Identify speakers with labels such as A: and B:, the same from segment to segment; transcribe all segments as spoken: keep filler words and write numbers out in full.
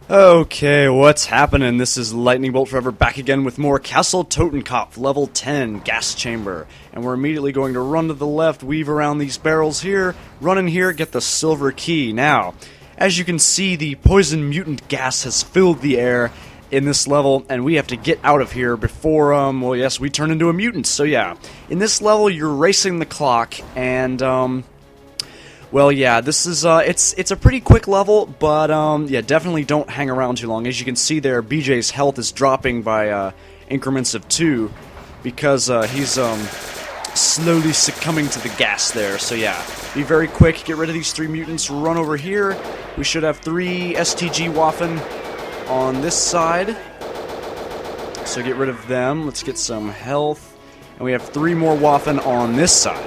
A: Okay, what's happening? This is Lightning Bolt Forever back again with more Castle Totenkopf level ten gas chamber. And we're immediately going to run to the left, weave around these barrels here, run in here, get the silver key. Now, as you can see, the poison mutant gas has filled the air in this level, and we have to get out of here before, um, well, yes, we turn into a mutant. So yeah, in this level, you're racing the clock, and, um... well, yeah, this is, uh, it's it's a pretty quick level, but, um, yeah, definitely don't hang around too long. As you can see there, B J's health is dropping by, uh, increments of two, because, uh, he's, um, slowly succumbing to the gas there. So, yeah, be very quick, get rid of these three mutants, run over here. We should have three S T G Waffen on this side, so get rid of them. Let's get some health, and we have three more Waffen on this side.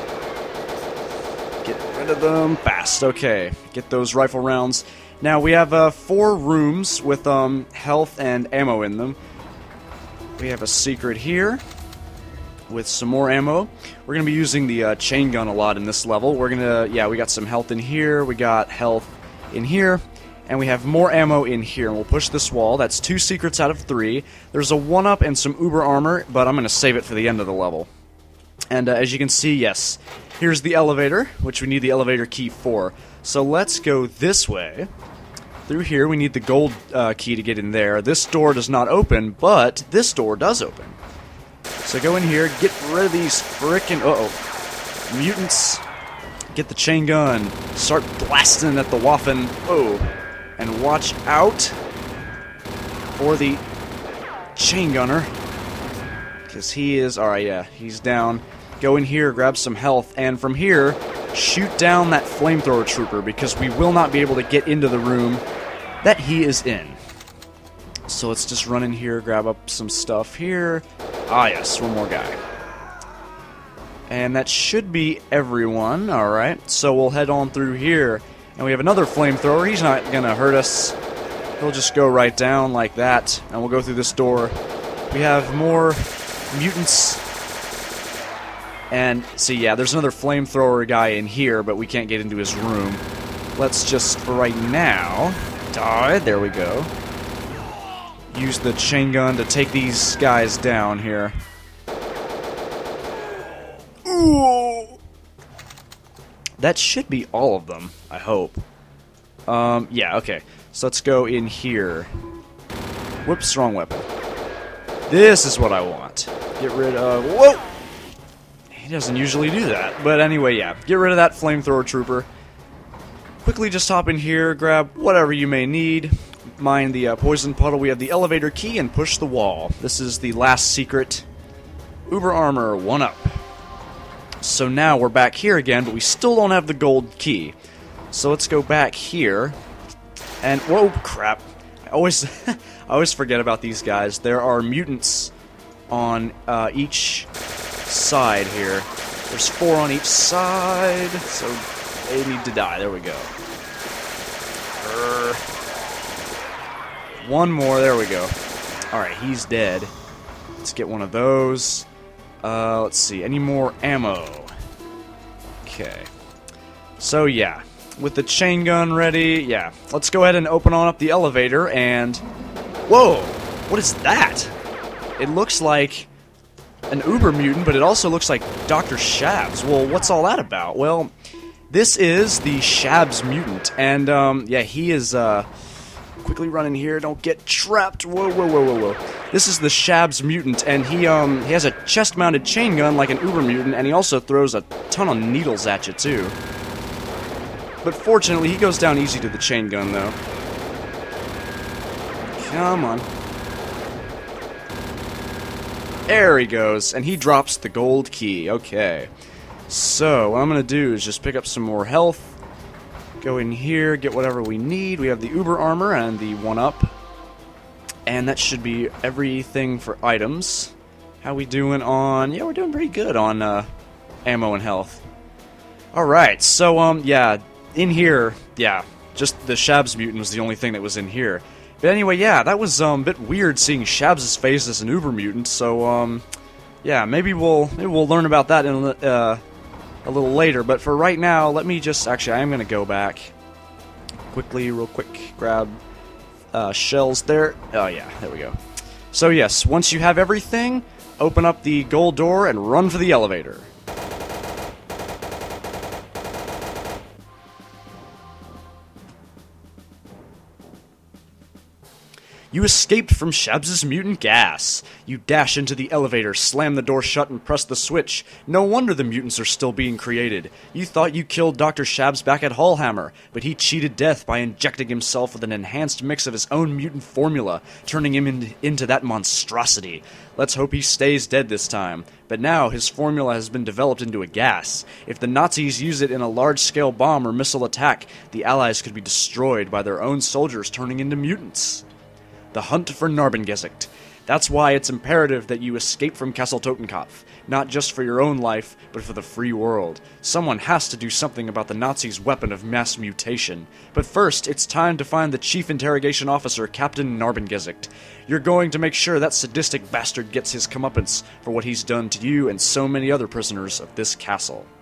A: Of them fast. Okay, get those rifle rounds. Now we have uh, four rooms with um, health and ammo in them. We have a secret here with some more ammo. We're gonna be using the uh, chain gun a lot in this level. We're gonna, yeah, we got some health in here. We got health in here, and we have more ammo in here. And we'll push this wall. That's two secrets out of three. There's a one-up and some uber armor, but I'm gonna save it for the end of the level. And uh, as you can see, yes, here's the elevator, which we need the elevator key for. So let's go this way. Through here, we need the gold uh, key to get in there. This door does not open, but this door does open. So go in here, get rid of these frickin' uh-oh, mutants. Get the chain gun, start blasting at the Waffen. Oh, and watch out for the chain gunner, because he is, alright, yeah, he's down. Go in here, grab some health, and from here, shoot down that flamethrower trooper, because we will not be able to get into the room that he is in. So let's just run in here, grab up some stuff here. Ah yes, one more guy. And that should be everyone, alright. So we'll head on through here, and we have another flamethrower. He's not gonna hurt us. He'll just go right down like that, and we'll go through this door. We have more mutants. And, see, yeah, there's another flamethrower guy in here, but we can't get into his room. Let's just, for right now, die. There we go. Use the chain gun to take these guys down here. Ooh! That should be all of them, I hope. Um, yeah, okay. So let's go in here. Whoops, wrong weapon. This is what I want. Get rid of... Whoa! He doesn't usually do that. But anyway, yeah. Get rid of that flamethrower trooper. Quickly just hop in here, grab whatever you may need. Mine the uh, poison puddle. We have the elevator key and push the wall. This is the last secret. Uber armor, one up. So now we're back here again, but we still don't have the gold key. So let's go back here. And, whoa, crap. I always, I always forget about these guys. There are mutants on uh, each side here. There's four on each side, so they need to die. There we go. Urgh. One more. There we go. Alright, he's dead. Let's get one of those. Uh, let's see. Any more ammo? Okay. So, yeah. With the chain gun ready, yeah. Let's go ahead and open on up the elevator and... Whoa! What is that? It looks like an uber mutant, but it also looks like Doctor Shabs. Well, what's all that about? Well, this is the Shabs mutant, and, um, yeah, he is, uh... quickly run in here, don't get trapped. Whoa, whoa, whoa, whoa, whoa. This is the Shabs mutant, and he, um, he has a chest-mounted chain gun like an uber mutant, and he also throws a ton of needles at you, too. But fortunately, he goes down easy to the chain gun, though. Come on. There he goes, and he drops the gold key. Okay. So, what I'm going to do is just pick up some more health. Go in here, get whatever we need. We have the uber armor and the one-up. And that should be everything for items. How we doing on... Yeah, we're doing pretty good on uh, ammo and health. Alright, so, um, yeah, in here, yeah, just the Shabs mutant was the only thing that was in here. But anyway, yeah, that was um, a bit weird seeing Shabs' face as an uber mutant, so, um, yeah, maybe we'll, maybe we'll learn about that in uh, a little later, but for right now, let me just, actually, I am going to go back quickly, real quick, grab uh, shells there. Oh yeah, there we go. So yes, once you have everything, open up the gold door and run for the elevator. You escaped from Shabs' mutant gas. You dash into the elevator, slam the door shut, and press the switch. No wonder the mutants are still being created. You thought you killed Doctor Shabs back at Hallhammer, but he cheated death by injecting himself with an enhanced mix of his own mutant formula, turning him in into that monstrosity. Let's hope he stays dead this time. But now his formula has been developed into a gas. If the Nazis use it in a large-scale bomb or missile attack, the Allies could be destroyed by their own soldiers turning into mutants. The hunt for Narbengesicht. That's why it's imperative that you escape from Castle Totenkopf, not just for your own life, but for the free world. Someone has to do something about the Nazis' weapon of mass mutation. But first, it's time to find the Chief Interrogation Officer, Captain Narbengesicht. You're going to make sure that sadistic bastard gets his comeuppance for what he's done to you and so many other prisoners of this castle.